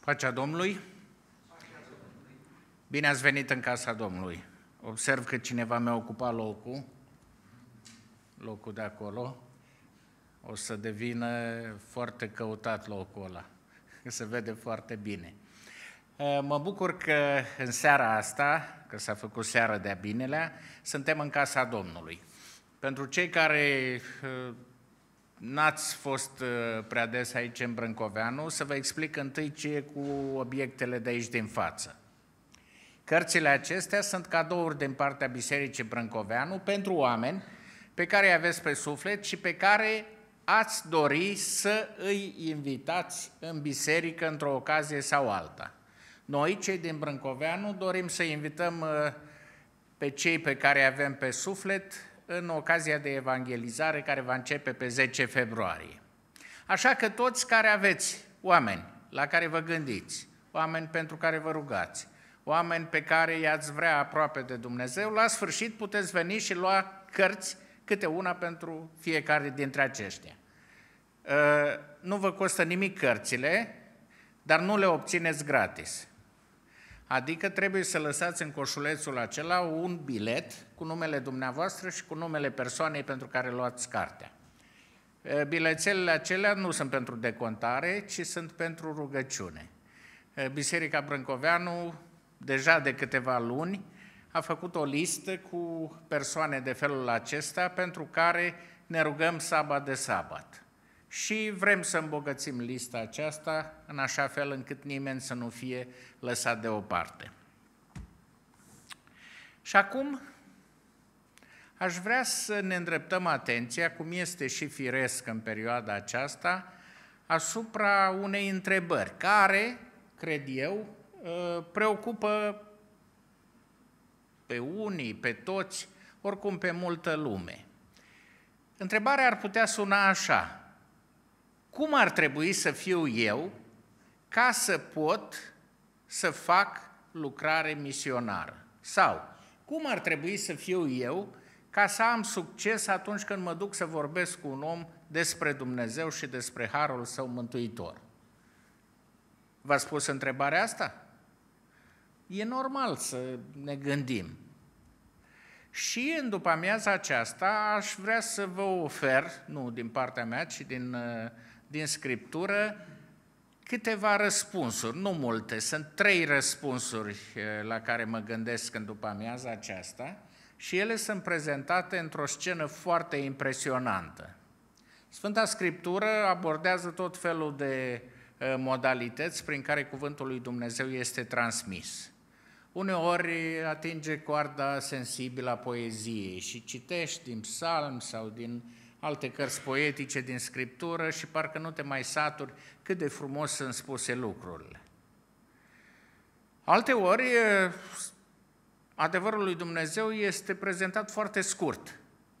Pacea Domnului. Bine ați venit în casa Domnului. Observ că cineva mi-a ocupat locul de acolo. O să devină foarte căutat locul ăla. Se vede foarte bine. Mă bucur că în seara asta, că s-a făcut seara de-a binelea, suntem în casa Domnului. Pentru cei care n-ați fost prea des aici în Brâncoveanu, să vă explic întâi ce e cu obiectele de aici din față. Cărțile acestea sunt cadouri din partea Bisericii Brâncoveanu pentru oameni pe care îi aveți pe suflet și pe care ați dori să îi invitați în biserică într-o ocazie sau alta. Noi, cei din Brâncoveanu, dorim să invităm pe cei pe care îi avem pe suflet în ocazia de evangelizare care va începe pe 10 februarie. Așa că toți care aveți oameni la care vă gândiți, oameni pentru care vă rugați, oameni pe care i-ați vrea aproape de Dumnezeu, la sfârșit puteți veni și lua cărți, câte una pentru fiecare dintre aceștia. Nu vă costă nimic cărțile, dar nu le obțineți gratis. Adică trebuie să lăsați în coșulețul acela un bilet cu numele dumneavoastră și cu numele persoanei pentru care luați cartea. Bilețelele acelea nu sunt pentru decontare, ci sunt pentru rugăciune. Biserica Brâncoveanu, deja de câteva luni, a făcut o listă cu persoane de felul acesta pentru care ne rugăm sabat de sabat. Și vrem să îmbogățim lista aceasta în așa fel încât nimeni să nu fie lăsat deoparte. Și acum aș vrea să ne îndreptăm atenția, cum este și firesc în perioada aceasta, asupra unei întrebări care, cred eu, preocupă pe unii, pe toți, oricum pe multă lume. Întrebarea ar putea suna așa: cum ar trebui să fiu eu ca să pot să fac lucrare misionară? Sau, cum ar trebui să fiu eu ca să am succes atunci când mă duc să vorbesc cu un om despre Dumnezeu și despre harul său mântuitor? V-ați pus întrebarea asta? E normal să ne gândim. Și în după-amiaza aceasta aș vrea să vă ofer, nu din partea mea, ci din Scriptură, câteva răspunsuri, nu multe, sunt 3 răspunsuri la care mă gândesc în după-amiaza aceasta și ele sunt prezentate într-o scenă foarte impresionantă. Sfânta Scriptură abordează tot felul de modalități prin care cuvântul lui Dumnezeu este transmis. Uneori atinge coarda sensibilă a poeziei și citești din psalm sau din alte cărți poetice din Scriptură și parcă nu te mai saturi cât de frumos sunt spuse lucrurile. Alteori, adevărul lui Dumnezeu este prezentat foarte scurt.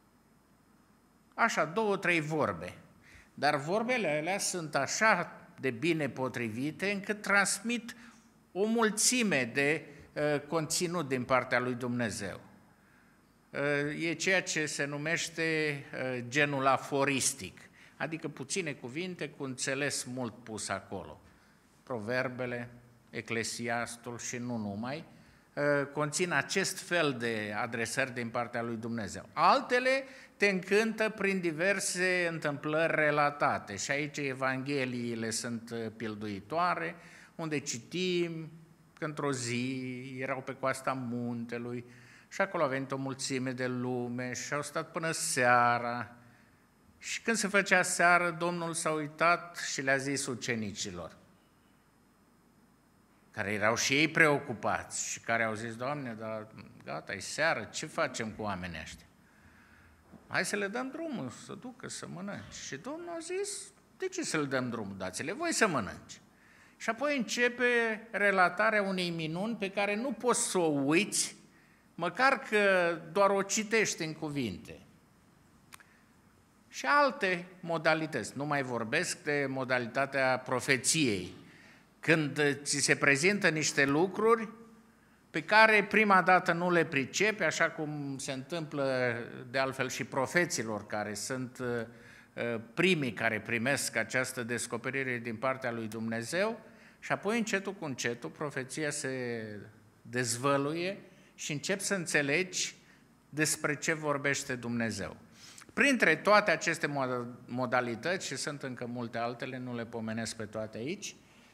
Așa, 2-3 vorbe. Dar vorbele alea sunt așa de bine potrivite încât transmit o mulțime de conținut din partea lui Dumnezeu. E ceea ce se numește genul aforistic, adică puține cuvinte cu înțeles mult pus acolo. Proverbele, Eclesiastul și nu numai, conțin acest fel de adresări din partea lui Dumnezeu. Altele te încântă prin diverse întâmplări relatate și aici evangheliile sunt pilduitoare, unde citim că într-o zi erau pe coasta muntelui și acolo a venit o mulțime de lume și au stat până seara. Și când se făcea seară, Domnul s-a uitat și le-a zis ucenicilor, care erau și ei preocupați și care au zis: Doamne, dar gata, e seară, ce facem cu oamenii ăștia? Hai să le dăm drumul, să ducă, să mănânce. Și Domnul a zis: de ce să le dăm drumul? Dați-le voi să mănânce. Și apoi începe relatarea unei minuni pe care nu poți să o uiți, măcar că doar o citești în cuvinte. Și alte modalități. Nu mai vorbesc de modalitatea profeției, când ți se prezintă niște lucruri pe care prima dată nu le pricepi, așa cum se întâmplă de altfel și profeților, care sunt primii care primesc această descoperire din partea lui Dumnezeu, Și apoi, încetul cu încetul, profeția se dezvăluie și începi să înțelegi despre ce vorbește Dumnezeu. Printre toate aceste modalități, și sunt încă multe altele, nu le pomenesc pe toate aici,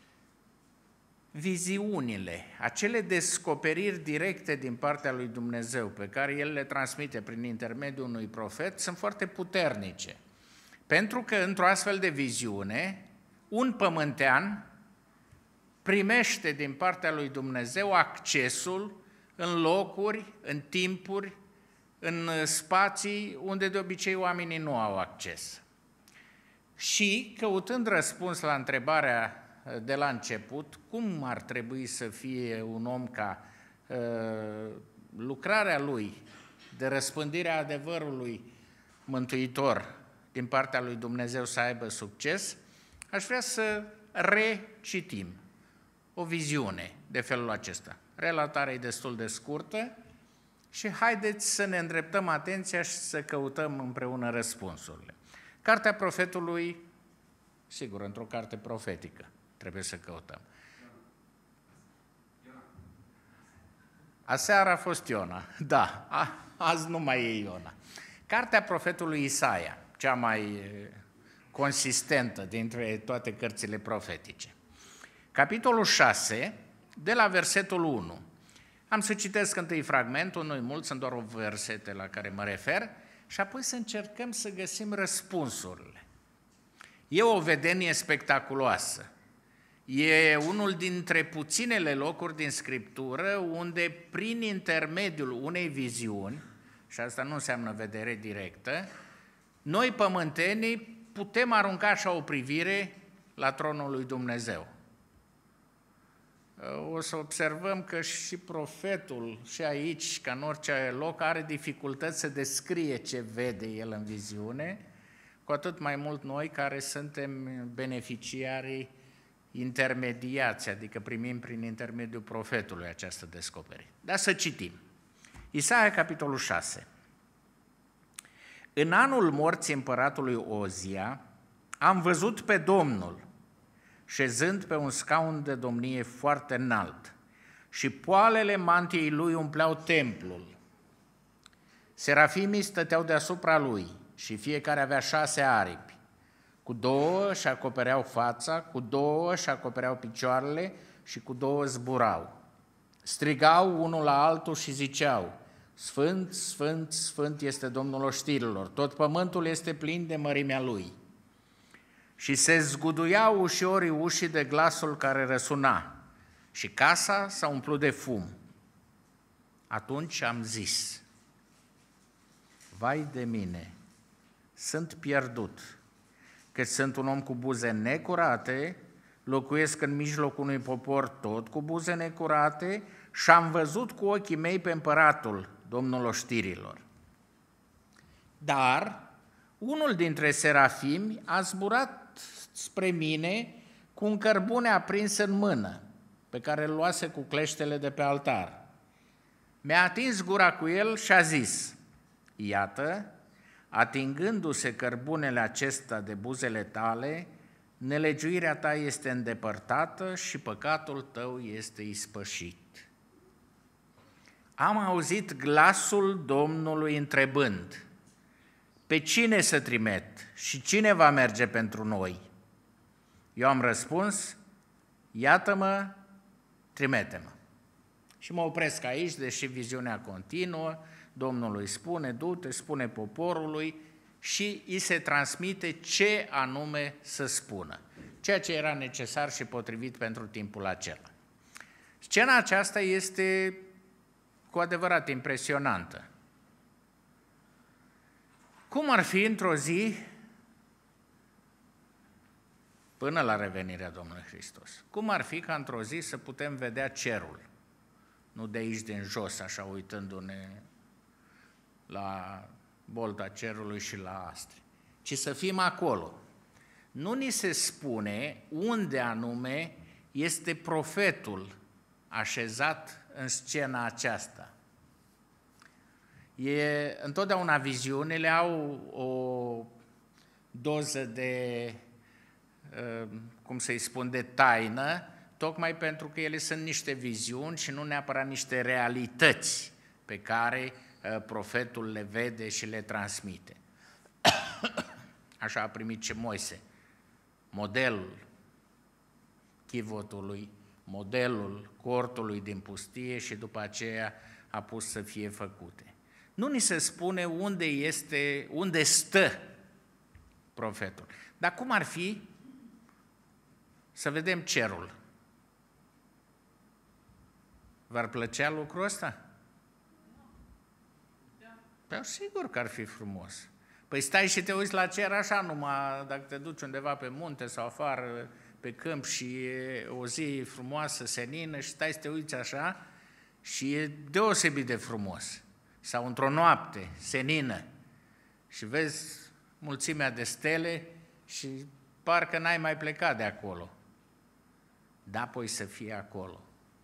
viziunile, acele descoperiri directe din partea lui Dumnezeu, pe care El le transmite prin intermediul unui profet, sunt foarte puternice. Pentru că într-o astfel de viziune, un pământean primește din partea lui Dumnezeu accesul în locuri, în timpuri, în spații unde de obicei oamenii nu au acces. Și, căutând răspuns la întrebarea de la început, cum ar trebui să fie un om ca lucrarea lui de răspândire a adevărului mântuitor din partea lui Dumnezeu să aibă succes, aș vrea să recitim o viziune de felul acesta. Relatarea e destul de scurtă și haideți să ne îndreptăm atenția și să căutăm împreună răspunsurile. Cartea profetului, sigur, într-o carte profetică, trebuie să căutăm. Aseară a fost Iona, da, azi nu mai e Iona. Cartea profetului Isaia, cea mai consistentă dintre toate cărțile profetice. Capitolul 6, de la versetul 1. Am să citesc întâi fragmentul, nu-i mult, sunt doar 8 versete la care mă refer, și apoi să încercăm să găsim răspunsurile. E o vedenie spectaculoasă. E unul dintre puținele locuri din Scriptură unde, prin intermediul unei viziuni, și asta nu înseamnă vedere directă, noi pământenii putem arunca așa o privire la tronul lui Dumnezeu. O să observăm că și profetul, și aici, ca în orice loc, are dificultăți să descrie ce vede el în viziune, cu atât mai mult noi care suntem beneficiarii intermediați, adică primim prin intermediul profetului această descoperire. Dar să citim. Isaia, capitolul 6. În anul morții împăratului Ozia, am văzut pe Domnul, șezând pe un scaun de domnie foarte înalt, și poalele mantiei lui umpleau templul. Serafimii stăteau deasupra lui și fiecare avea 6 aripi. Cu 2 își acopereau fața, cu 2 își acopereau picioarele și cu 2 zburau. Strigau unul la altul și ziceau: Sfânt, Sfânt, Sfânt este Domnul oștirilor, tot pământul este plin de mărimea Lui. Și se zguduiau ușorii ușii de glasul care răsuna și casa s-a umplut de fum. Atunci am zis: vai de mine, sunt pierdut, că sunt un om cu buze necurate, locuiesc în mijlocul unui popor tot cu buze necurate și am văzut cu ochii mei pe împăratul, Domnul oștirilor. Dar unul dintre serafimi a zburat spre mine cu un cărbune aprins în mână, pe care îl luase cu cleștele de pe altar. Mi-a atins gura cu el și a zis: iată, atingându-se cărbunele acesta de buzele tale, nelegiuirea ta este îndepărtată și păcatul tău este ispășit. Am auzit glasul Domnului întrebând: pe cine să trimet și cine va merge pentru noi? Eu am răspuns: iată-mă, trimite-mă. Și mă opresc aici, deși viziunea continuă, Domnul îi spune: du-te, spune poporului, și îi se transmite ce anume să spună, ceea ce era necesar și potrivit pentru timpul acela. Scena aceasta este cu adevărat impresionantă. Cum ar fi într-o zi, până la revenirea Domnului Hristos, cum ar fi ca într-o zi să putem vedea cerul, nu de aici din jos, așa uitându-ne la bolta cerului și la astre, ci să fim acolo. Nu ni se spune unde anume este profetul așezat în scena aceasta. Întotdeauna viziunile au o doză de, cum să-i spun, de taină, tocmai pentru că ele sunt niște viziuni și nu neapărat niște realități pe care profetul le vede și le transmite. Așa a primit și Moise, modelul chivotului, modelul cortului din pustie și după aceea a pus să fie făcute. Nu ni se spune unde stă profetul. Dar cum ar fi să vedem cerul? V-ar plăcea lucrul ăsta? Păi sigur că ar fi frumos. Păi stai și te uiți la cer așa numai dacă te duci undeva pe munte sau afară pe câmp și e o zi frumoasă, senină și stai să te uiți așa și e deosebit de frumos. Sau într-o noapte senină și vezi mulțimea de stele și parcă n-ai mai plecat de acolo. Da, apoi să fie acolo.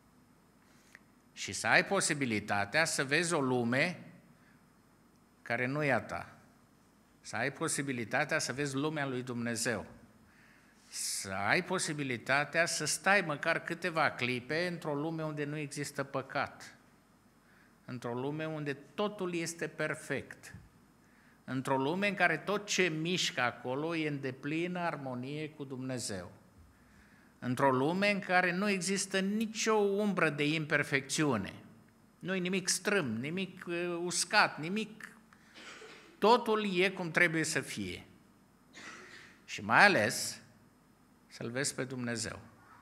Și să ai posibilitatea să vezi o lume care nu e a ta. Să ai posibilitatea să vezi lumea lui Dumnezeu. Să ai posibilitatea să stai măcar câteva clipe într-o lume unde nu există păcat. Într-o lume unde totul este perfect. Într-o lume în care tot ce mișcă acolo e în deplină armonie cu Dumnezeu. Într-o lume în care nu există nicio umbră de imperfecțiune. Nu e nimic strâm, nimic uscat, nimic. Totul e cum trebuie să fie. Și mai ales să-L vezi pe Dumnezeu.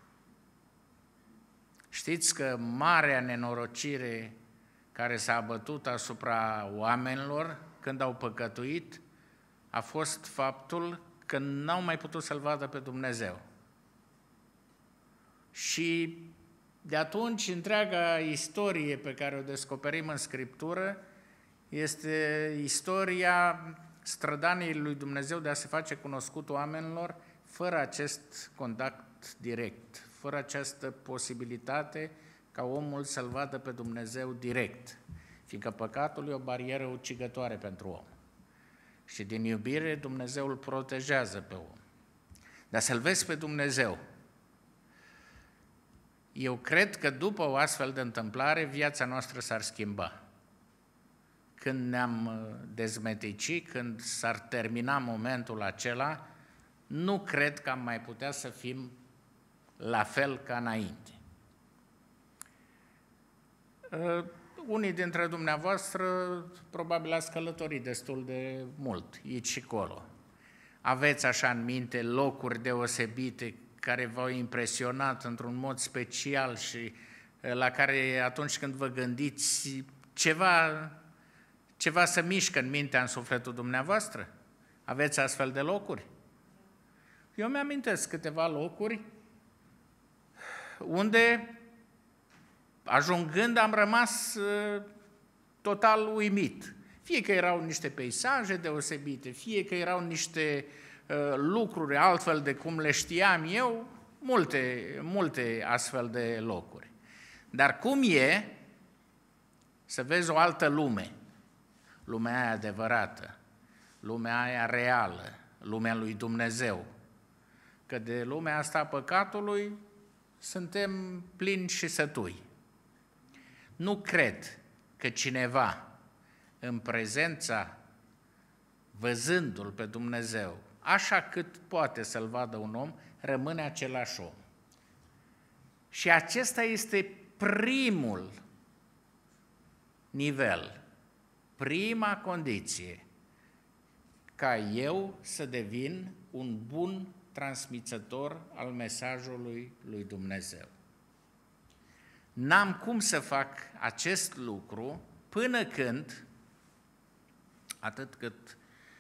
Știți că marea nenorocire care s-a abătut asupra oamenilor când au păcătuit a fost faptul că n-au mai putut să-L vadă pe Dumnezeu. Și de atunci întreaga istorie pe care o descoperim în Scriptură este istoria strădaniei lui Dumnezeu de a se face cunoscut oamenilor fără acest contact direct, fără această posibilitate ca omul să-L vadă pe Dumnezeu direct, fiindcă păcatul e o barieră ucigătoare pentru om. Și din iubire Dumnezeu îl protejează pe om. Dar să-L vezi pe Dumnezeu. Eu cred că după o astfel de întâmplare, viața noastră s-ar schimba. Când ne-am dezmeticit, când s-ar termina momentul acela, nu cred că am mai putea să fim la fel ca înainte. Unii dintre dumneavoastră probabil ați călătorit destul de mult, aici și acolo. Aveți așa în minte locuri deosebite care v-au impresionat într-un mod special și la care atunci când vă gândiți ceva se mișcă în mintea, în sufletul dumneavoastră? Aveți astfel de locuri? Eu mi-amintesc câteva locuri unde, ajungând, am rămas total uimit. Fie că erau niște peisaje deosebite, fie că erau niște lucruri altfel de cum le știam eu, multe astfel de locuri. Dar cum e să vezi o altă lume, lumea aia adevărată, lumea aia reală, lumea lui Dumnezeu, că de lumea asta a păcatului suntem plini și sătui. Nu cred că cineva în prezența, văzându-L pe Dumnezeu, așa cât poate să-L vadă un om, rămâne același om. Și acesta este primul nivel, prima condiție, ca eu să devin un bun transmițător al mesajului lui Dumnezeu. N-am cum să fac acest lucru până când, atât cât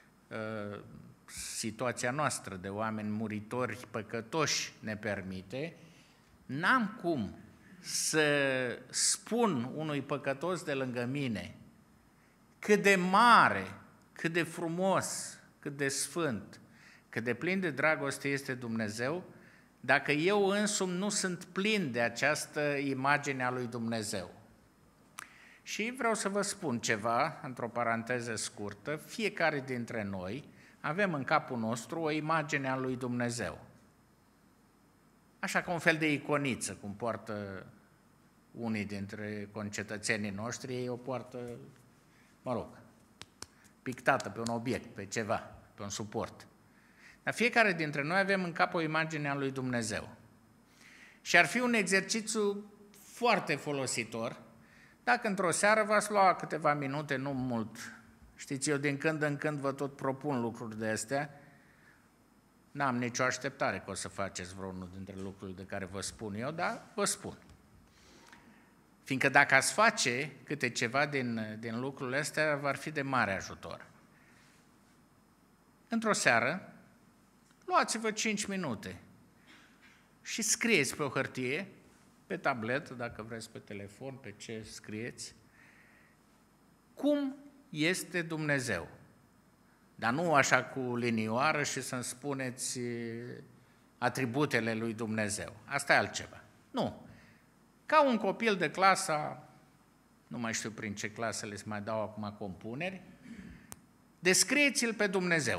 situația noastră de oameni muritori, păcătoși ne permite, n-am cum să spun unui păcătos de lângă mine cât de mare, cât de frumos, cât de sfânt, cât de plin de dragoste este Dumnezeu, dacă eu însumi nu sunt plin de această imagine a lui Dumnezeu. Și vreau să vă spun ceva, într-o paranteză scurtă, fiecare dintre noi avem în capul nostru o imagine a lui Dumnezeu. așa ca un fel de iconiță, cum poartă unii dintre concetățenii noștri, ei o poartă, mă rog, pictată pe un obiect, pe ceva, pe un suport. Dar fiecare dintre noi avem în cap o imagine a lui Dumnezeu. Și ar fi un exercițiu foarte folositor dacă într-o seară v-ați lua câteva minute, nu mult. Știți, eu din când în când vă tot propun lucruri de astea. N-am nicio așteptare că o să faceți vreunul dintre lucrurile de care vă spun eu, dar vă spun. Fiindcă dacă ați face câte ceva din lucrurile astea, v-ar fi de mare ajutor. Într-o seară, luați-vă 5 minute și scrieți pe o hârtie, pe tabletă, dacă vreți pe telefon, pe ce scrieți, cum este Dumnezeu. Dar nu așa cu linioară și să-mi spuneți atributele lui Dumnezeu. Asta e altceva. Nu. Ca un copil de clasa, nu mai știu prin ce clasă le mai dau acum compuneri, descrieți-l pe Dumnezeu.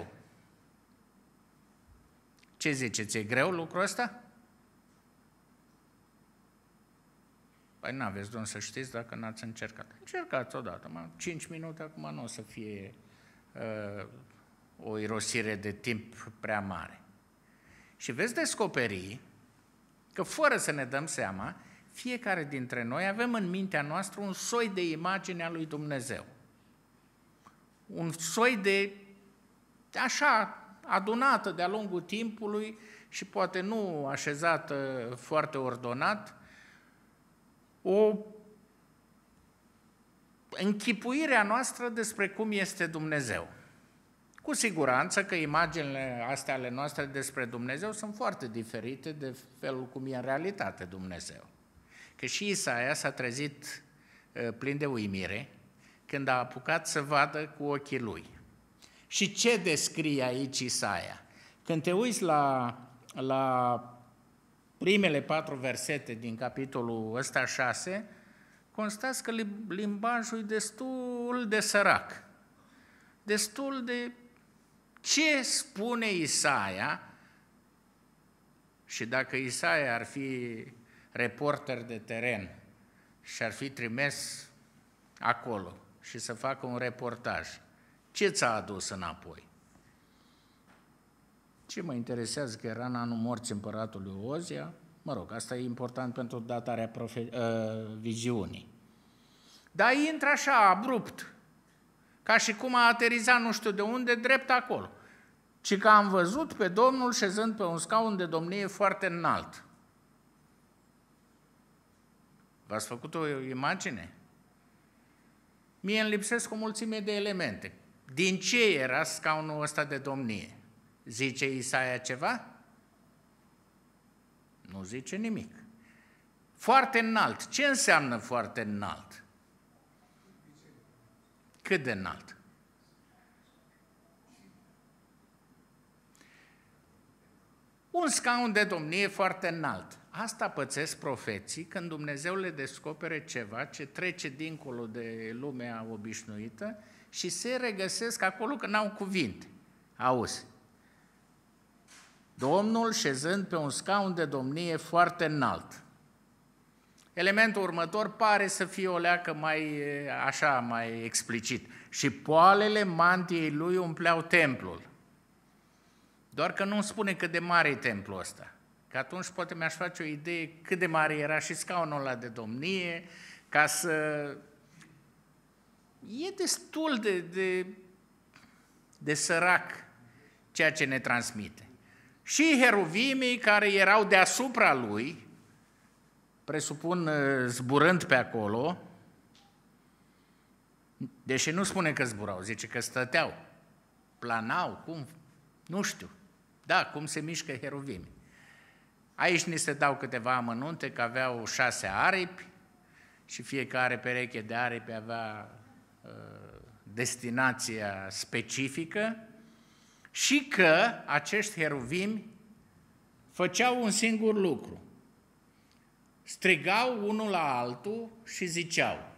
Ce ziceți, e greu lucrul ăsta? Păi n-aveți de unde să știți dacă n-ați încercat. Încercați odată, 5 minute, acum nu o să fie o irosire de timp prea mare. Și veți descoperi că fără să ne dăm seama, fiecare dintre noi avem în mintea noastră un soi de imagine a lui Dumnezeu. Un soi de, așa, adunată de-a lungul timpului și poate nu așezată foarte ordonat, o închipuire a noastră despre cum este Dumnezeu. Cu siguranță că imaginile astea ale noastre despre Dumnezeu sunt foarte diferite de felul cum e în realitate Dumnezeu. Că și Isaia s-a trezit plin de uimire când a apucat să vadă cu ochii lui. Și ce descrie aici Isaia? Când te uiți la primele 4 versete din capitolul ăsta 6, constați că limbajul e destul de sărac. Destul de... Ce spune Isaia? Și dacă Isaia ar fi reporter de teren și ar fi trimis acolo și să facă un reportaj, ce ți-a adus înapoi? Ce mă interesează că era în anul morții împăratului Ozia? Mă rog, asta e important pentru datarea viziunii. Dar intră așa, abrupt, ca și cum a aterizat nu știu de unde, drept acolo. Ci că am văzut pe Domnul șezând pe un scaun de domnie foarte înalt. V-ați făcut o imagine? Mie îmi lipsesc o mulțime de elemente. Din ce era scaunul ăsta de domnie? Zice Isaia ceva? Nu zice nimic. Foarte înalt. Ce înseamnă foarte înalt? Cât de înalt? Un scaun de domnie foarte înalt. Asta pățesc profeții când Dumnezeu le descopere ceva ce trece dincolo de lumea obișnuită și se regăsesc acolo că n-au cuvinte. Auzi, Domnul șezând pe un scaun de domnie foarte înalt. Elementul următor pare să fie o leacă mai explicit. Și poalele mantiei lui umpleau templul. Doar că nu spune cât de mare e templul ăsta. Că atunci poate mi-aș face o idee cât de mare era și scaunul ăla de domnie, ca să... E destul de sărac ceea ce ne transmite. Și heruvimii care erau deasupra lui, presupun zburând pe acolo, deși nu spune că zburau, zice că stăteau, planau, cum, nu știu, da, cum se mișcă heruvimii. Aici ni se dau câteva amănunte, că aveau 6 aripi și fiecare pereche de aripi avea destinația specifică și că acești heruvimi făceau un singur lucru. Strigau unul la altul și ziceau.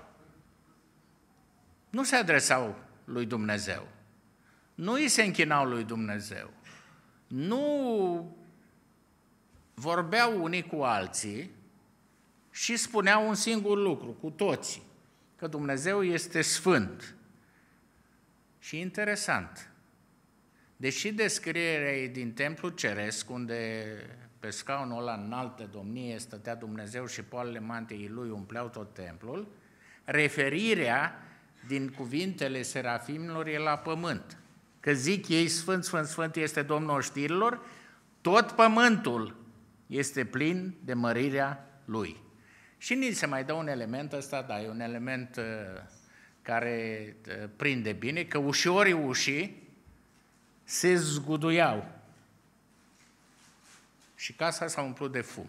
Nu se adresau lui Dumnezeu. Nu îi se închinau lui Dumnezeu. Nu vorbeau unii cu alții și spuneau un singur lucru, cu toții, că Dumnezeu este sfânt. Și interesant, deși descrierea e din templul ceresc, unde pe scaunul ăla înalt de domnie stătea Dumnezeu și poalele mantiei lui umpleau tot templul, referirea din cuvintele serafimilor e la pământ. Că zic ei, Sfânt, Sfânt, Sfânt este Domnul oștirilor, tot pământul este plin de mărirea lui. Și ni se mai dă un element ăsta, da, e un element care prinde bine, că ușorii ușii se zguduiau și casa s-a umplut de fum.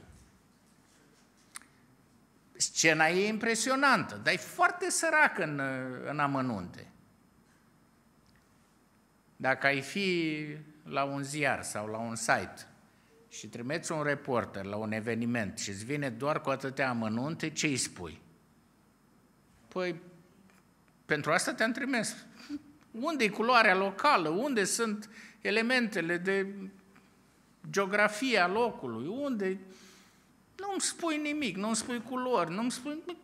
Scena e impresionantă, dar e foarte săracă în amănunte. Dacă ai fi la un ziar sau la un site și trimiți un reporter la un eveniment și îți vine doar cu atâtea amănunte, ce îi spui? Păi, pentru asta te-am trimis. Unde e culoarea locală? Unde sunt elementele de geografie a locului? Unde? Nu-mi spui nimic, nu-mi spui culori, nu-mi spui nimic.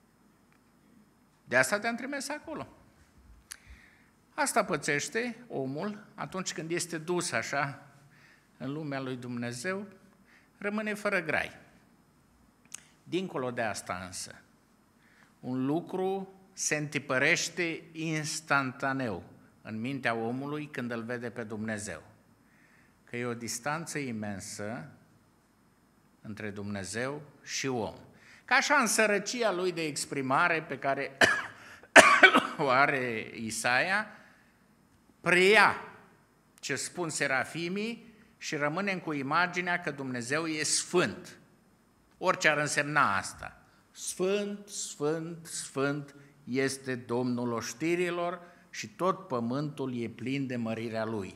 De asta te-am trimis acolo. Asta pățește omul atunci când este dus așa în lumea lui Dumnezeu, rămâne fără grai. Dincolo de asta însă, un lucru se întipărește instantaneu în mintea omului când îl vede pe Dumnezeu. Că e o distanță imensă între Dumnezeu și om. Ca așa în sărăcia lui de exprimare pe care o are Isaia, preia ce spun serafimii și rămânem cu imaginea că Dumnezeu e sfânt. Orice ar însemna asta. Sfânt, sfânt, sfânt este Domnul oștirilor și tot pământul e plin de mărirea Lui.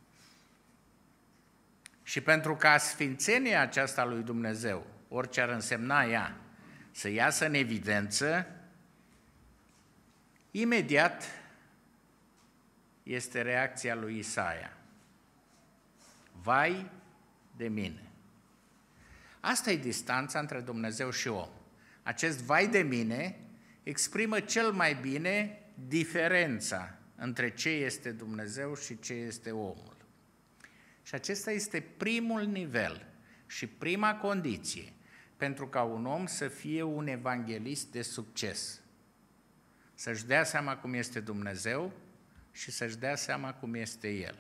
Și pentru ca sfințenia aceasta lui Dumnezeu, orice ar însemna ea, să iasă în evidență, imediat este reacția lui Isaia. Vai de mine! Asta e distanța între Dumnezeu și om. Acest vai de mine exprimă cel mai bine diferența între ce este Dumnezeu și ce este omul. Și acesta este primul nivel și prima condiție pentru ca un om să fie un evanghelist de succes. Să-și dea seama cum este Dumnezeu și să-și dea seama cum este El.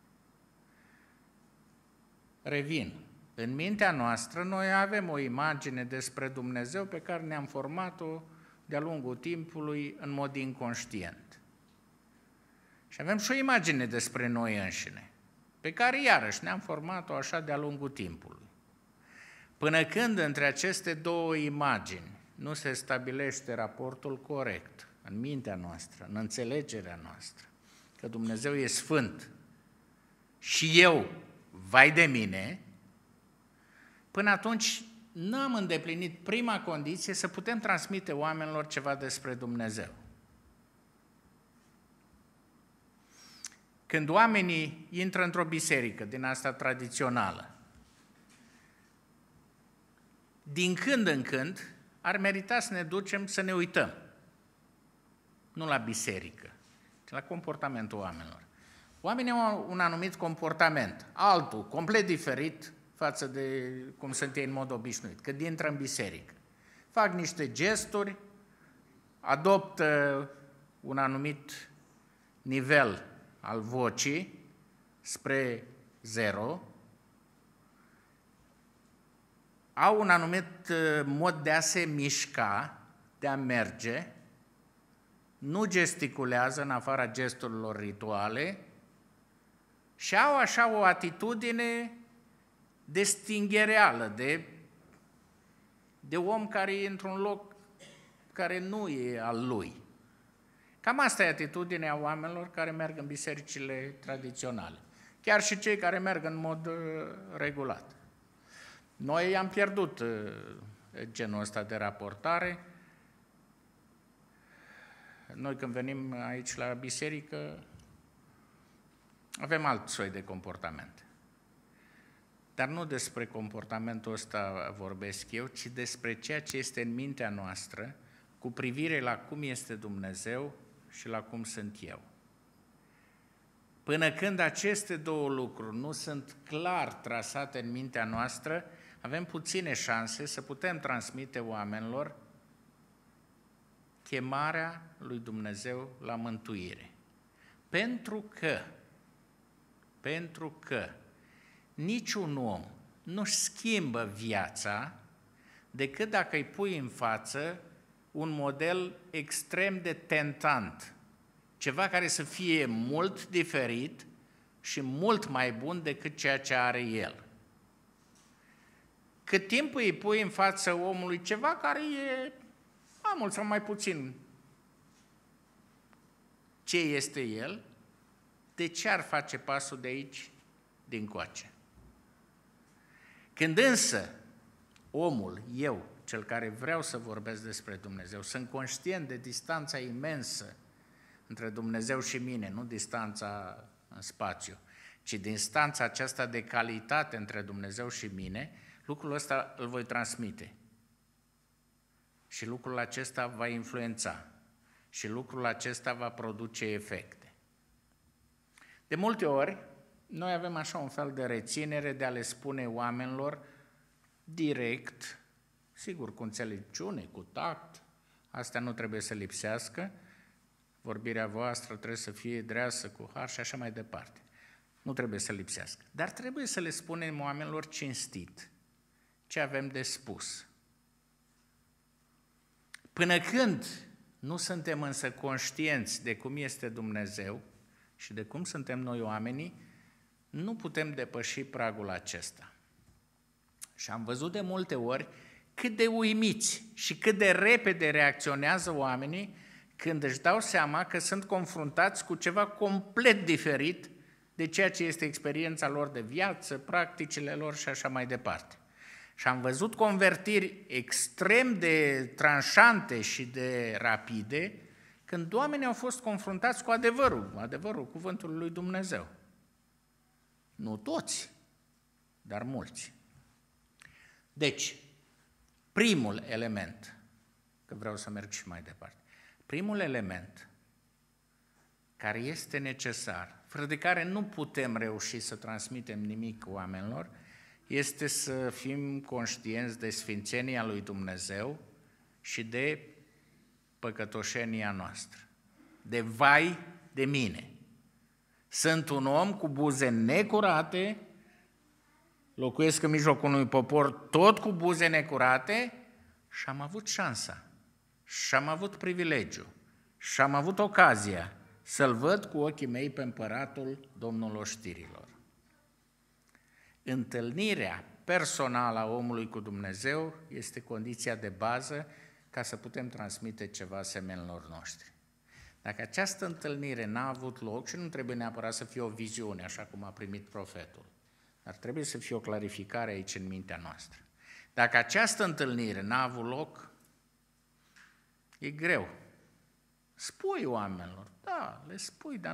Revin. În mintea noastră noi avem o imagine despre Dumnezeu pe care ne-am format-o de-a lungul timpului în mod inconștient. Și avem și o imagine despre noi înșine, pe care iarăși ne-am format-o așa de-a lungul timpului. Până când între aceste două imagini nu se stabilește raportul corect în mintea noastră, în înțelegerea noastră, că Dumnezeu e sfânt și eu, vai de mine, până atunci n-am îndeplinit prima condiție să putem transmite oamenilor ceva despre Dumnezeu. Când oamenii intră într-o biserică din asta tradițională, din când în când ar merita să ne ducem să ne uităm. Nu la biserică, ci la comportamentul oamenilor. Oamenii au un anumit comportament, altul, complet diferit față de cum sunt ei în mod obișnuit, când intră în biserică. Fac niște gesturi, adoptă un anumit nivel al vocii spre zero, au un anumit mod de a se mișca, de a merge, nu gesticulează în afara gesturilor rituale și au așa o atitudine de stinghereală, de om care e într-un loc care nu e al lui. Cam asta e atitudinea oamenilor care merg în bisericile tradiționale, chiar și cei care merg în mod regulat. Noi am pierdut genul ăsta de raportare. Noi când venim aici la biserică, avem alt soi de comportament. Dar nu despre comportamentul ăsta vorbesc eu, ci despre ceea ce este în mintea noastră cu privire la cum este Dumnezeu și la cum sunt eu. Până când aceste două lucruri nu sunt clar trasate în mintea noastră, avem puține șanse să putem transmite oamenilor chemarea lui Dumnezeu la mântuire. Pentru că niciun om nu-și schimbă viața decât dacă îi pui în față un model extrem de tentant, ceva care să fie mult diferit și mult mai bun decât ceea ce are el. Cât timp îi pui în față omului ceva care e mai mult sau mai puțin ce este el, de ce ar face pasul de aici dincoace? Când însă omul, eu, cel care vreau să vorbesc despre Dumnezeu, sunt conștient de distanța imensă între Dumnezeu și mine, nu distanța în spațiu, ci distanța aceasta de calitate între Dumnezeu și mine, lucrul ăsta îl voi transmite. Și lucrul acesta va influența. Și lucrul acesta va produce efecte. De multe ori, noi avem așa un fel de reținere de a le spune oamenilor direct, sigur cu înțelepciune, cu tact, astea nu trebuie să lipsească, vorbirea voastră trebuie să fie dreasă, cu har și așa mai departe. Nu trebuie să lipsească. Dar trebuie să le spunem oamenilor cinstit ce avem de spus. Până când nu suntem însă conștienți de cum este Dumnezeu și de cum suntem noi oamenii, nu putem depăși pragul acesta. Și am văzut de multe ori cât de uimiți și cât de repede reacționează oamenii când își dau seama că sunt confruntați cu ceva complet diferit de ceea ce este experiența lor de viață, practicile lor și așa mai departe. Și am văzut convertiri extrem de tranșante și de rapide când oamenii au fost confruntați cu adevărul cuvântului lui Dumnezeu. Nu toți, dar mulți. Deci, primul element, că vreau să merg și mai departe, primul element care este necesar, fără de care nu putem reuși să transmitem nimic oamenilor, este să fim conștienți de sfințenia lui Dumnezeu și de păcătoșenia noastră. De vai de mine! Sunt un om cu buze necurate, locuiesc în mijlocul unui popor tot cu buze necurate și am avut șansa, și am avut privilegiu, și am avut ocazia să-L văd cu ochii mei pe împăratul Domnul oștirilor. Întâlnirea personală a omului cu Dumnezeu este condiția de bază ca să putem transmite ceva semenilor noștri. Dacă această întâlnire n-a avut loc, și nu trebuie neapărat să fie o viziune, așa cum a primit profetul, dar trebuie să fie o clarificare aici în mintea noastră. Dacă această întâlnire n-a avut loc, e greu. Spui oamenilor, da, le spui, dar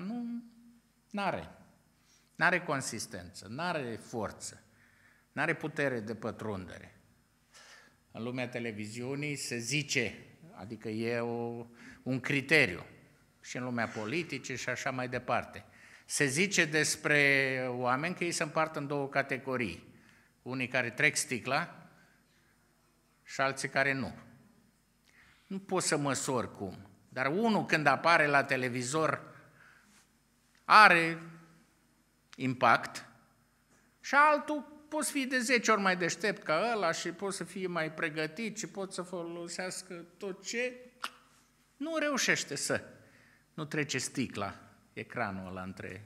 n-are consistență, n-are forță, n-are putere de pătrundere. În lumea televiziunii se zice, adică e un criteriu, și în lumea politică și așa mai departe. Se zice despre oameni că ei se împart în două categorii. Unii care trec sticla și alții care nu. Nu poți să măsori cum. Dar unul când apare la televizor are impact și altul poți fi de 10 ori mai deștept ca ăla și poți să fie mai pregătit și poți să folosească tot ce nu reușește să. Nu trece sticla, ecranul ăla între...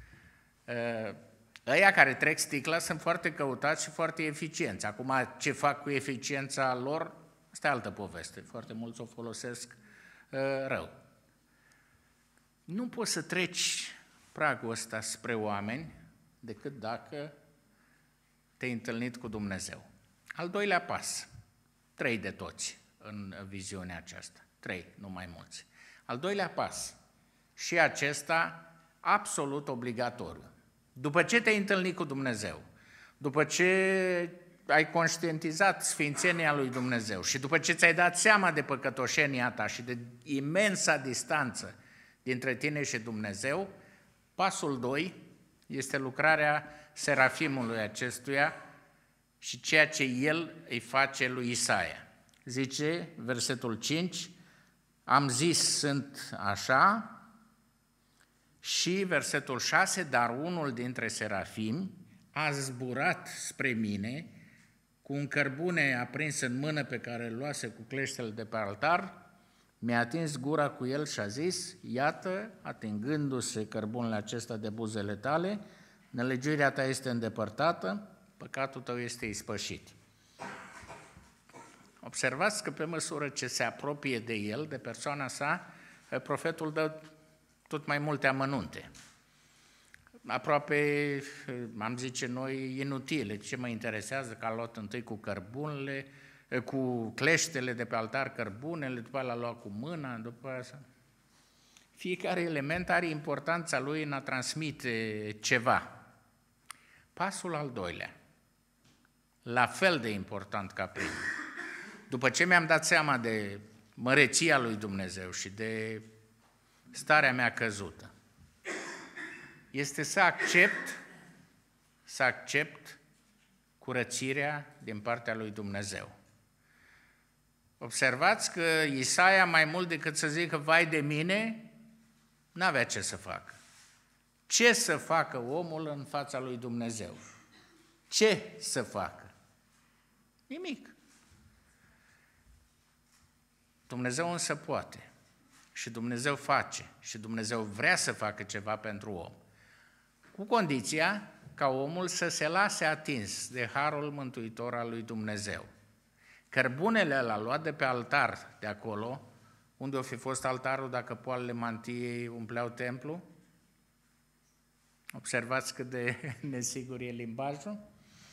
Ăia care trec sticla sunt foarte căutați și foarte eficienți. Acum, ce fac cu eficiența lor, asta e altă poveste. Foarte mulți o folosesc rău. Nu poți să treci pragul ăsta spre oameni decât dacă te-ai întâlnit cu Dumnezeu. Al doilea pas, 3 de toți în viziunea aceasta, 3, nu mai mulți. Al doilea pas, și acesta absolut obligatoriu. După ce te-ai întâlnit cu Dumnezeu, după ce ai conștientizat sfințenia lui Dumnezeu și după ce ți-ai dat seama de păcătoșenia ta și de imensa distanță dintre tine și Dumnezeu, pasul 2 este lucrarea serafimului acestuia și ceea ce el îi face lui Isaia. Zice, versetul 5, am zis sunt așa, și versetul 6, dar unul dintre serafimi a zburat spre mine cu un cărbune aprins în mână pe care îl luase cu cleștele de pe altar, mi-a atins gura cu el și a zis, iată, atingându-se cărbunele acesta de buzele tale, nelegiuirea ta este îndepărtată, păcatul tău este ispășit. Observați că pe măsură ce se apropie de el, de persoana sa, profetul dă tot mai multe amănunte. Aproape, am zice noi, inutile. Ce mă interesează că a luat întâi cu cărbunele, cu cleștele de pe altar cărbunele, după aia l-a luat cu mâna, după aia... Fiecare element are importanța lui în a transmite ceva. Pasul al doilea, la fel de important ca primul. După ce mi-am dat seama de măreția lui Dumnezeu și de starea mea căzută, este să accept curățirea din partea lui Dumnezeu. Observați că Isaia, mai mult decât să zică vai de mine, n-avea ce să facă. Ce să facă omul în fața lui Dumnezeu? Ce să facă? Nimic. Dumnezeu însă poate și Dumnezeu face și Dumnezeu vrea să facă ceva pentru om, cu condiția ca omul să se lase atins de harul mântuitor al lui Dumnezeu. Cărbunele l-a luat de pe altar de acolo, unde o fi fost altarul dacă poalele mantiei umpleau templu. Observați cât de nesigur e limbajul?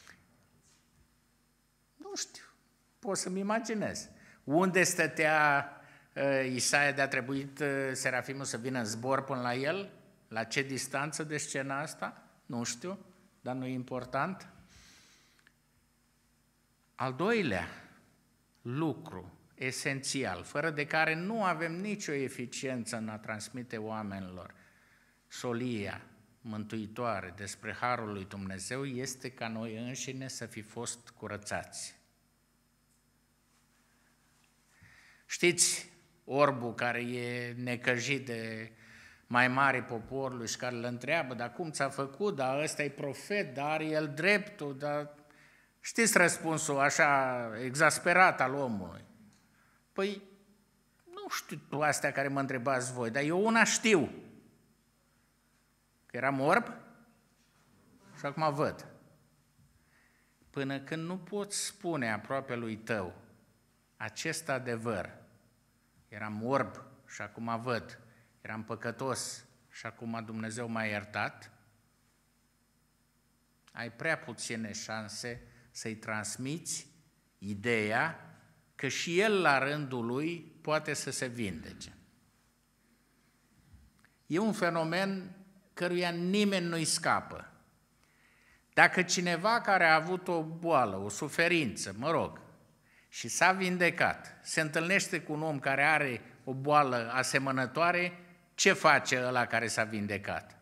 Nu știu, pot să-mi imaginez. Unde stătea Isaia de a trebuit serafimul să vină în zbor până la el? La ce distanță de scena asta? Nu știu, dar nu e important. Al doilea lucru esențial, fără de care nu avem nicio eficiență în a transmite oamenilor solia mântuitoare despre harul lui Dumnezeu, este ca noi înșine să fi fost curățați. Știți orbul care e necăjit de mai mare poporului și care îl întreabă, dar cum ți-a făcut, dar ăsta e profet, dar are el dreptul, dar... Știți răspunsul așa exasperat al omului? Păi, nu știu astea care mă întrebați voi, dar eu una știu, că eram orb și acum văd. Până când nu poți spune aproape lui tău acest adevăr, eram orb și acum văd, eram păcătos și acum Dumnezeu m-a iertat, ai prea puține șanse să-i transmiți ideea că și el la rândul lui poate să se vindece. E un fenomen căruia nimeni nu-i scapă. Dacă cineva care a avut o boală, o suferință, și s-a vindecat, se întâlnește cu un om care are o boală asemănătoare, ce face ăla care s-a vindecat?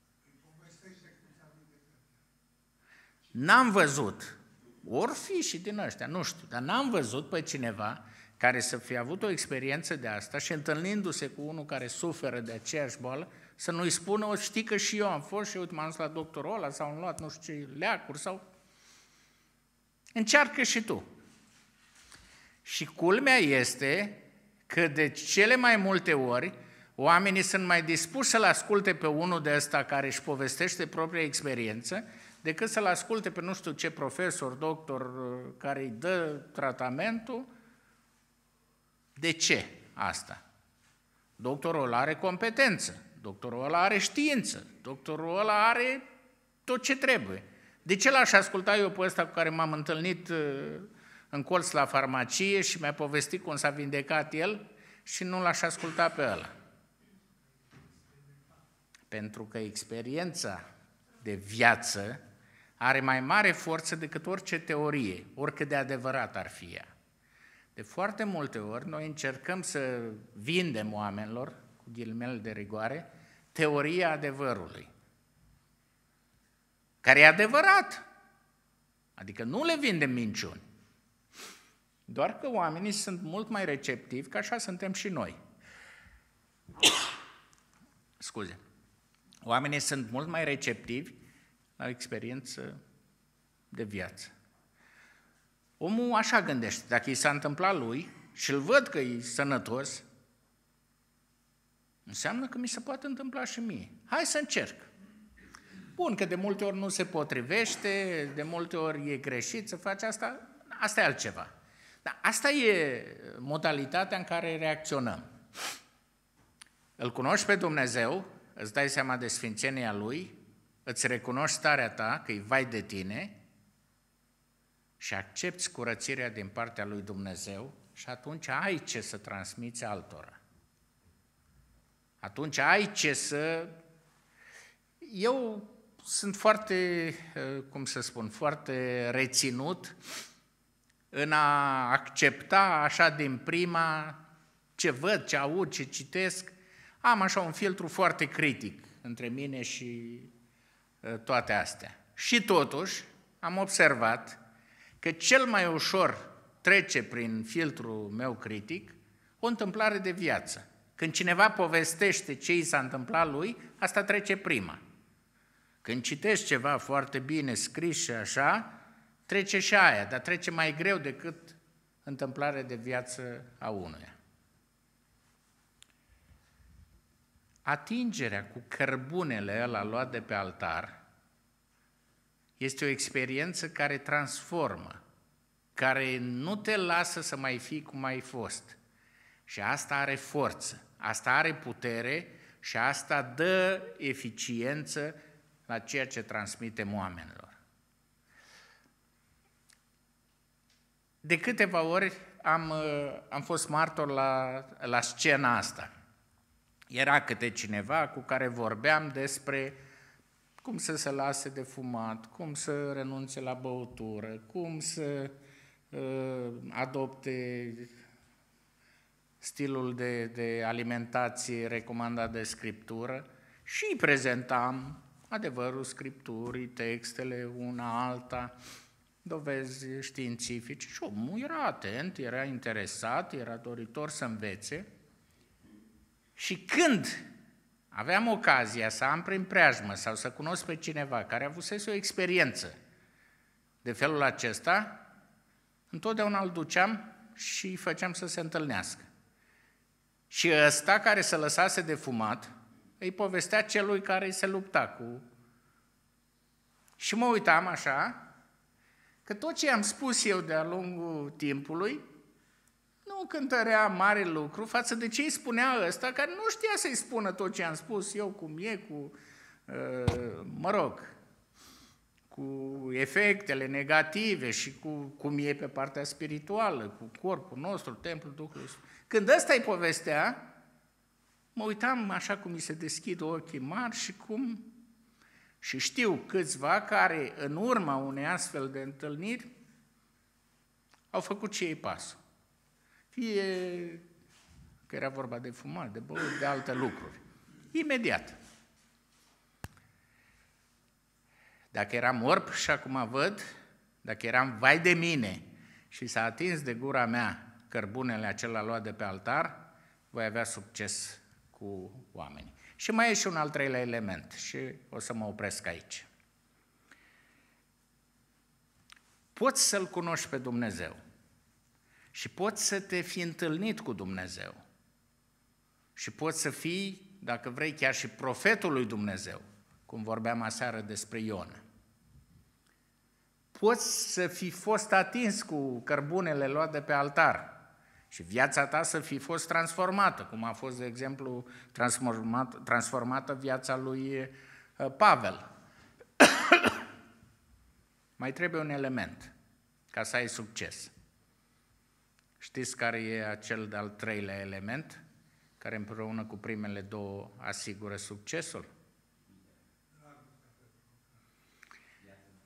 N-am văzut, or fi și din ăștia, nu știu, dar n-am văzut pe cineva care să fie avut o experiență de asta și întâlnindu-se cu unul care suferă de aceeași boală, să nu-i spună, o știi că și eu am fost și uite m-am dus la doctorul ăla sau am luat nu știu ce leacuri sau... Încearcă și tu. Și culmea este că de cele mai multe ori oamenii sunt mai dispuși să-l asculte pe unul de ăsta care își povestește propria experiență decât să-l asculte pe nu știu ce profesor, doctor care îi dă tratamentul. De ce asta? Doctorul ăla are competență, doctorul ăla are știință, doctorul ăla are tot ce trebuie. De ce l-aș asculta eu pe ăsta cu care m-am întâlnit în colț la farmacie și mi-a povestit cum s-a vindecat el și nu l-aș asculta pe ăla? Pentru că experiența de viață are mai mare forță decât orice teorie, oricât de adevărat ar fi ea. De foarte multe ori noi încercăm să vindem oamenilor, cu ghilimele de rigoare, teoria adevărului, care e adevărat. Adică nu le vindem minciuni. Doar că oamenii sunt mult mai receptivi, că așa suntem și noi. Scuze. Oamenii sunt mult mai receptivi la o experiență de viață. Omul așa gândește, dacă i s-a întâmplat lui și îl văd că e sănătos, înseamnă că mi se poate întâmpla și mie. Hai să încerc. Bun, că de multe ori nu se potrivește, de multe ori e greșit să faci asta, asta e altceva. Dar asta e modalitatea în care reacționăm. Îl cunoști pe Dumnezeu, îți dai seama de sfințenia Lui, îți recunoști starea ta, că e vai de tine, și accepți curățirea din partea lui Dumnezeu și atunci ai ce să transmiți altora. Atunci ai ce să... Eu sunt foarte, cum să spun, foarte reținut în a accepta așa din prima ce văd, ce aud, ce citesc. Am așa un filtru foarte critic între mine și toate astea. Și totuși am observat că cel mai ușor trece prin filtrul meu critic o întâmplare de viață. Când cineva povestește ce i s-a întâmplat lui, asta trece prima. Când citești ceva foarte bine scris și așa, trece și aia, dar trece mai greu decât întâmplarea de viață a unuia. Atingerea cu cărbunele ăla luat de pe altar este o experiență care transformă, care nu te lasă să mai fii cum ai fost. Și asta are forță, asta are putere și asta dă eficiență la ceea ce transmitem oamenilor. De câteva ori am fost martor la scena asta. Era câte cineva cu care vorbeam despre cum să se lase de fumat, cum să renunțe la băutură, cum să adopte stilul de alimentație recomandat de Scriptură și îi prezentam adevărul Scripturii, textele, una alta, dovezi științifice și omul era atent, era interesat, era doritor să învețe. Și când aveam ocazia să am prin preajmă sau să cunosc pe cineva care avusese o experiență de felul acesta, întotdeauna îl duceam și îi făceam să se întâlnească. Și ăsta care se lăsase de fumat îi povestea celui care îi se lupta cu... Și mă uitam așa, că tot ce am spus eu de-a lungul timpului nu cântărea mare lucru față de ce îi spunea ăsta, care nu știa să-i spună tot ce am spus eu, cum e, cu efectele negative și cum e pe partea spirituală, cu corpul nostru, templul Duhului Sfânt. Când ăsta îi povestea, mă uitam așa cum îi se deschid ochii mari și știu câțiva care, în urma unei astfel de întâlniri, au făcut ce ei pasă. Fie că era vorba de fumat, de băut, de alte lucruri. Imediat. Dacă eram orb și acum văd, dacă eram vai de mine și s-a atins de gura mea cărbunele acela luat de pe altar, voi avea succes cu oamenii. Și mai e și un al treilea element și o să mă opresc aici. Poți să-L cunoști pe Dumnezeu și poți să te fi întâlnit cu Dumnezeu și poți să fii, dacă vrei, chiar și profetul lui Dumnezeu, cum vorbeam aseară despre Iona. Poți să fi fost atins cu cărbunele luat de pe altar și viața ta să fi fost transformată, cum a fost, de exemplu, transformată viața lui Pavel. Mai trebuie un element ca să ai succes. Știți care e acel de-al treilea element, care împreună cu primele două asigură succesul?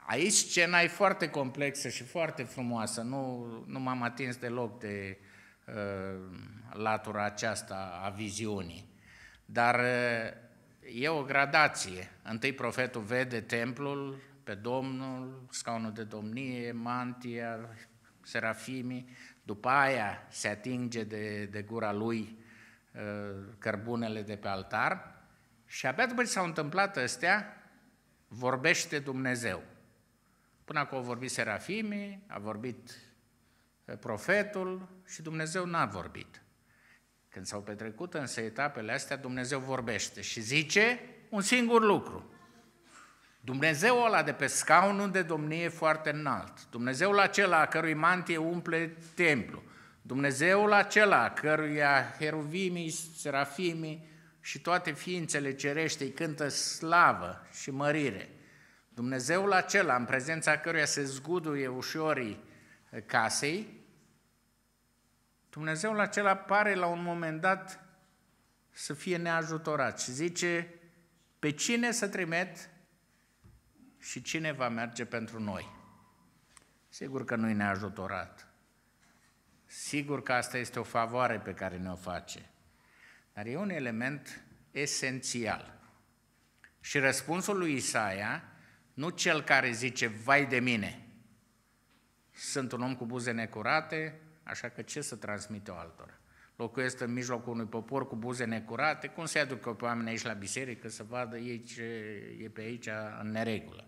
Aici scena e foarte complexă și foarte frumoasă, nu m-am atins deloc de latura aceasta a viziunii. Dar e o gradație. Întâi profetul vede templul, pe Domnul, scaunul de domnie, mantia, serafimii, după aia se atinge de gura lui cărbunele de pe altar și abia după ce s-au întâmplat astea, vorbește Dumnezeu. Până acum au vorbit serafimii, a vorbit profetul și Dumnezeu n-a vorbit. Când s-au petrecut însă etapele astea, Dumnezeu vorbește și zice un singur lucru. Dumnezeul ăla de pe scaunul de domnie foarte înalt, Dumnezeul acela a cărui mantie umple templu, Dumnezeul acela căruia heruvimii, serafimii și toate ființele cerești îi cântă slavă și mărire, Dumnezeul acela în prezența căruia se zguduie ușorii casei, Dumnezeul acela pare la un moment dat să fie neajutorat și zice, pe cine să trimit și cine va merge pentru noi? Sigur că nu-i neajutorat. Sigur că asta este o favoare pe care ne-o face. Dar e un element esențial. Și răspunsul lui Isaia, nu cel care zice, vai de mine, sunt un om cu buze necurate, așa că ce să transmite o altora? Locuiesc în mijlocul unui popor cu buze necurate, cum se aducă pe oameni aici la biserică să vadă ei ce e pe aici în neregulă?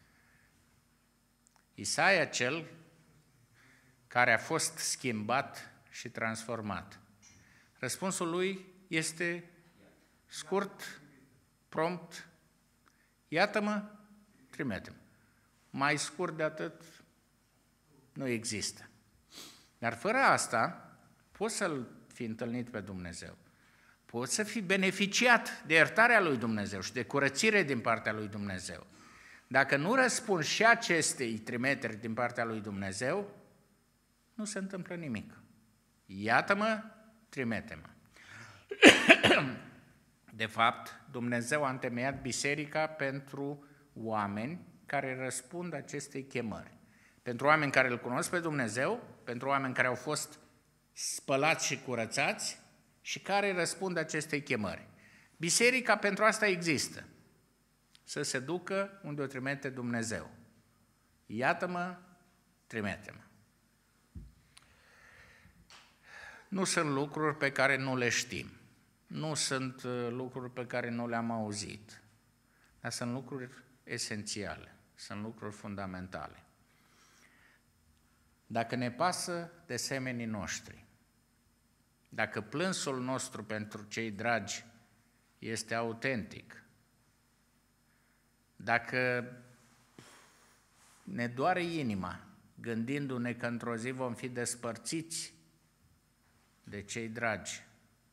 Isaia cel care a fost schimbat și transformat. Răspunsul lui este scurt, prompt, iată-mă, trimite-mă. Mai scurt de atât nu există. Dar fără asta, poți să-L fi întâlnit pe Dumnezeu. Poți să fi beneficiat de iertarea lui Dumnezeu și de curățire din partea lui Dumnezeu. Dacă nu răspunzi și acestei trimiteri din partea lui Dumnezeu, nu se întâmplă nimic. Iată-mă, trimite-mă. De fapt, Dumnezeu a întemeiat biserica pentru oameni care răspund acestei chemări. Pentru oameni care îl cunosc pe Dumnezeu, pentru oameni care au fost spălați și curățați și care răspund acestei chemări. Biserica pentru asta există. Să se ducă unde o trimite Dumnezeu. Iată-mă, trimite-mă. Nu sunt lucruri pe care nu le știm. Nu sunt lucruri pe care nu le-am auzit. Dar sunt lucruri esențiale. Sunt lucruri fundamentale. Dacă ne pasă de semenii noștri, dacă plânsul nostru pentru cei dragi este autentic, dacă ne doare inima gândindu-ne că într-o zi vom fi despărțiți de cei dragi,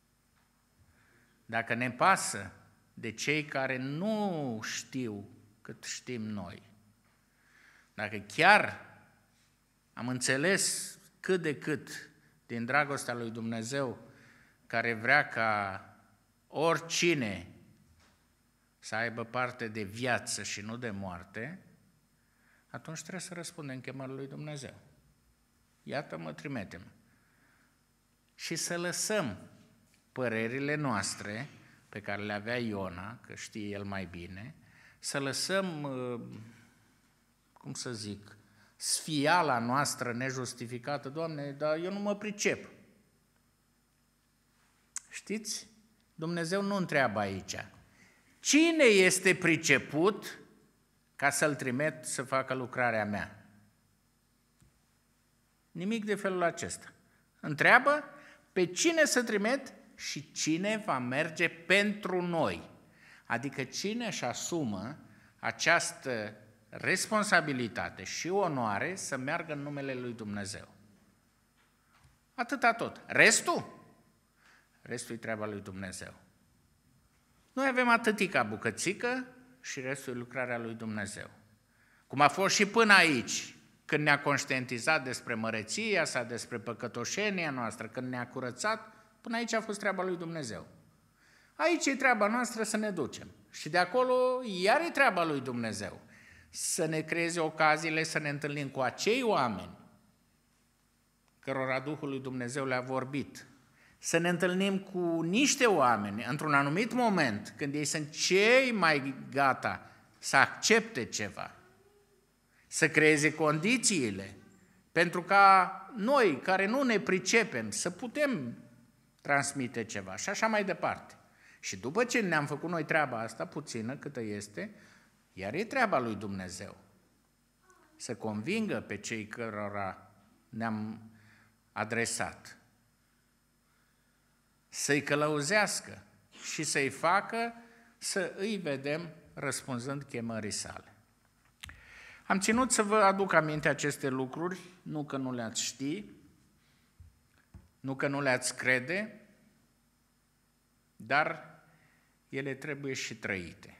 dacă ne pasă de cei care nu știu cât știm noi, dacă chiar am înțeles cât de cât din dragostea lui Dumnezeu care vrea ca oricine să aibă parte de viață și nu de moarte, atunci trebuie să răspundem chemării lui Dumnezeu. Iată-mă, trimite-mă. Și să lăsăm părerile noastre, pe care le avea Iona, că știe el mai bine, să lăsăm, cum să zic, sfiala noastră nejustificată, Doamne, dar eu nu mă pricep. Știți? Dumnezeu nu întreabă aici. Cine este priceput ca să-l trimit să facă lucrarea mea? Nimic de felul acesta. Întreabă pe cine să trimit și cine va merge pentru noi. Adică cine își asumă această responsabilitate și onoare să meargă în numele lui Dumnezeu. Atâta tot. Restul e treaba lui Dumnezeu. Noi avem atâtica bucățică și restul e lucrarea lui Dumnezeu. Cum a fost și până aici, când ne-a conștientizat despre măreția sa, despre păcătoșenia noastră, când ne-a curățat, până aici a fost treaba lui Dumnezeu. Aici e treaba noastră să ne ducem. Și de acolo iar e treaba lui Dumnezeu. să ne creeze ocaziile să ne întâlnim cu acei oameni cărora Duhul lui Dumnezeu le-a vorbit, să ne întâlnim cu niște oameni într-un anumit moment, când ei sunt cei mai gata să accepte ceva, să creeze condițiile pentru ca noi, care nu ne pricepem, să putem transmite ceva și așa mai departe. Și după ce ne-am făcut noi treaba asta, puțină câtă este, iar e treaba lui Dumnezeu să convingă pe cei cărora ne-am adresat, să-i călăuzească și să-i facă să îi vedem răspunzând chemării sale. Am ținut să vă aduc aminte aceste lucruri, nu că nu le-ați ști, nu că nu le-ați crede, dar ele trebuie și trăite.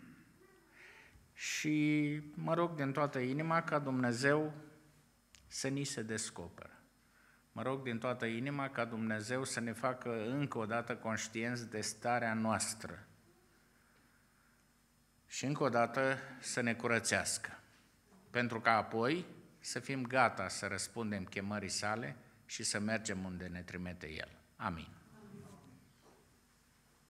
Și mă rog din toată inima ca Dumnezeu să ni se descoperă. Mă rog din toată inima ca Dumnezeu să ne facă încă o dată conștienți de starea noastră și încă o dată să ne curățească, pentru ca apoi să fim gata să răspundem chemării sale și să mergem unde ne trimite El. Amin.